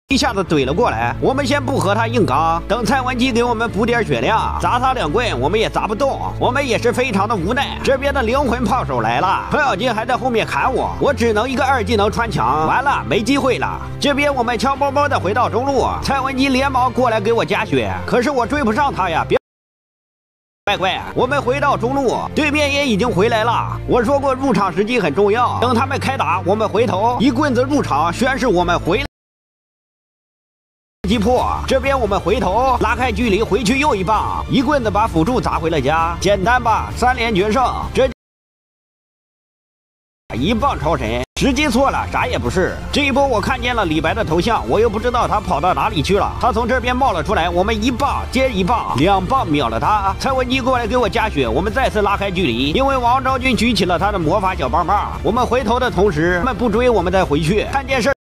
一下子怼了过来，我们先不和他硬刚，等蔡文姬给我们补点血量，砸他2棍我们也砸不动，我们也是非常的无奈。这边的灵魂炮手来了，程咬金还在后面砍我，我只能一个2技能穿墙，完了没机会了。这边我们悄摸摸的回到中路，蔡文姬连忙过来给我加血，可是我追不上他呀，别。乖，我们回到中路，对面也已经回来了。我说过入场时机很重要，等他们开打，我们回头一棍子入场，宣示我们回来。击破，这边我们回头拉开距离，回去又一棒，一棍子把辅助砸回了家，简单吧，3连决胜，这一棒超神。时机错了，啥也不是。这一波我看见了李白的头像，我又不知道他跑到哪里去了。他从这边冒了出来，我们一棒接一棒，2棒秒了他。蔡文姬过来给我加血，我们再次拉开距离。因为王昭君举起了他的魔法小棒棒，我们回头的同时，他们不追，我们再回去。看见事